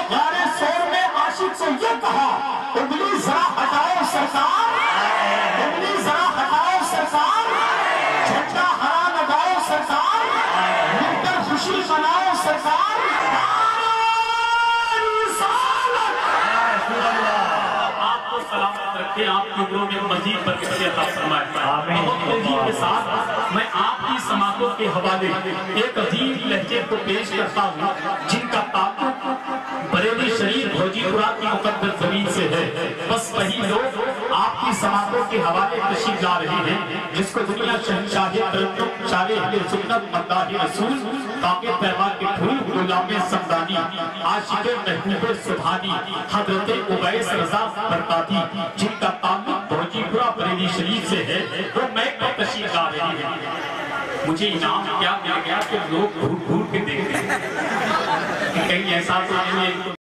غار سور میں عاشق سے یہ کہا انگلی ذرا ہٹاؤ سرکار، انگلی ذرا ہٹاؤ سرکار، جھنڈا ہرا لگاؤ سرکار، مل کر خوشی مناؤ سرکار، آپ کو سلامت رکھے، آپ کی عمروں میں مزید برکت عطا فرمائے۔ بہت ترغیب کے ساتھ میں آپ کی سماعتوں کے حوالے ایک عظیم لہجے کو پیش کرتا ہوں جن کا تعلق بریلی شریف بھوجی پورا کی مقدس زمین سے ہے۔ بس وہی لوگ آپ کی سماعتوں کے حوالے تشریف لا رہے ہیں جس کو دنیا شہنشاہ ترنم شار اہل سنت مداح رسول کاکے پیما کے پھول غلام سمدانی عاشق محبوب سبحانی حضرت اویس رضا برکاتی جن کا تعلق بھوجی پورا بریلی شریف سے ہے، وہ میک پر تشریف لا رہے ہیں۔ مجھے انعام کیا مل گیا کہ لوگ گھور گھور کے دیکھ رہے ہیں کہ کہیں ایسا تو نہیں ہے